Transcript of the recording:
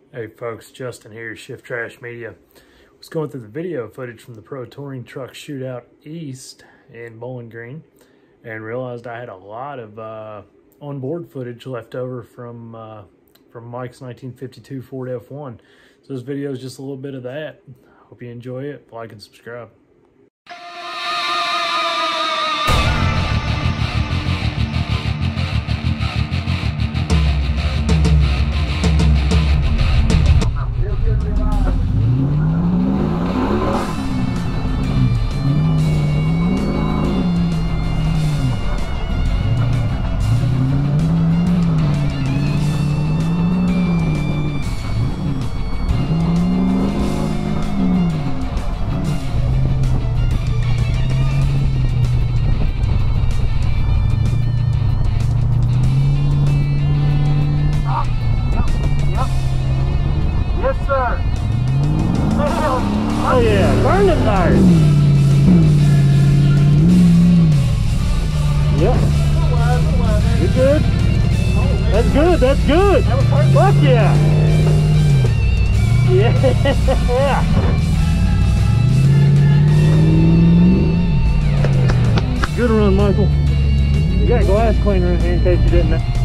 Hey folks, Justin here, Shift Trash Media. I was going through the video footage from the Pro Touring Truck Shootout East in Bowling Green and realized I had a lot of onboard footage left over from Mike's 1952 Ford F1. So this video is just a little bit of that. Hope you enjoy it. Like and subscribe. Oh yeah, burn them tires. Yep. You're good. That's good, that's good. Fuck yeah. Yeah. Good run, Michael. You got glass cleaner in here in case you didn't know.